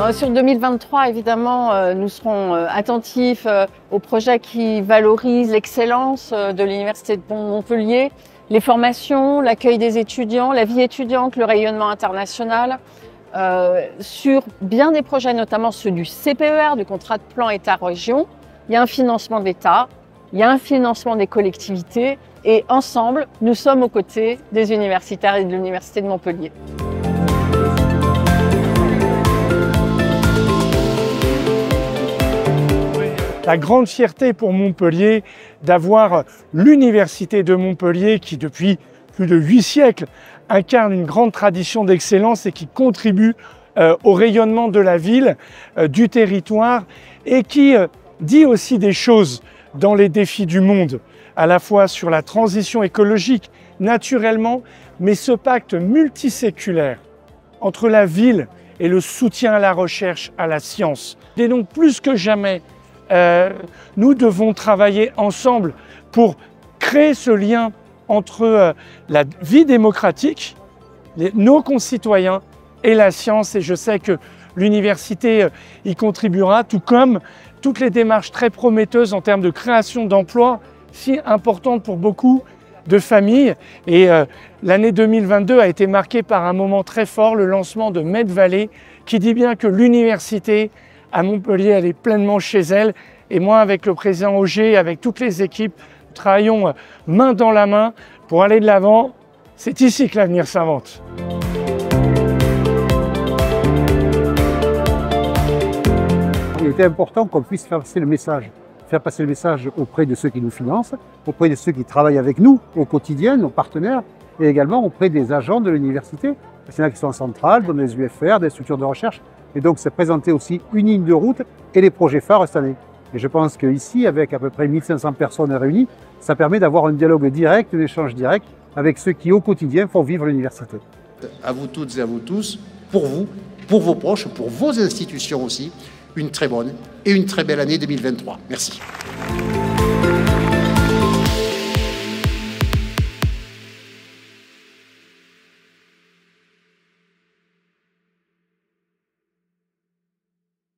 Sur 2023, évidemment, nous serons attentifs aux projets qui valorisent l'excellence de l'Université de Montpellier, les formations, l'accueil des étudiants, la vie étudiante, le rayonnement international, sur bien des projets, notamment ceux du CPER, du contrat de plan État-région. Il y a un financement de l'État, il y a un financement des collectivités et ensemble, nous sommes aux côtés des universitaires et de l'Université de Montpellier. La grande fierté pour Montpellier d'avoir l'Université de Montpellier qui, depuis plus de 8 siècles, incarne une grande tradition d'excellence et qui contribue au rayonnement de la ville, du territoire et qui dit aussi des choses dans les défis du monde, à la fois sur la transition écologique, naturellement, mais ce pacte multiséculaire entre la ville et le soutien à la recherche, à la science. Et donc plus que jamais, nous devons travailler ensemble pour créer ce lien entre la vie démocratique, nos concitoyens et la science. Et je sais que l'université y contribuera, tout comme toutes les démarches très prometteuses en termes de création d'emplois, si importantes pour beaucoup de familles. Et l'année 2022 a été marquée par un moment très fort, le lancement de Medvalley, qui dit bien que l'université à Montpellier, elle est pleinement chez elle. Et moi, avec le président Auger, avec toutes les équipes, nous travaillons main dans la main pour aller de l'avant. C'est ici que l'avenir s'invente. Il était important qu'on puisse faire passer le message auprès de ceux qui nous financent, auprès de ceux qui travaillent avec nous au quotidien, nos partenaires, et également auprès des agents de l'université. Il y en a qui sont en centrale, dans les UFR, des structures de recherche. Et donc, c'est présenter aussi une ligne de route et les projets phares cette année. Et je pense qu'ici, avec à peu près 1500 personnes réunies, ça permet d'avoir un dialogue direct, un échange direct avec ceux qui, au quotidien, font vivre l'université. À vous toutes et à vous tous, pour vous, pour vos proches, pour vos institutions aussi, une très bonne et une très belle année 2023. Merci.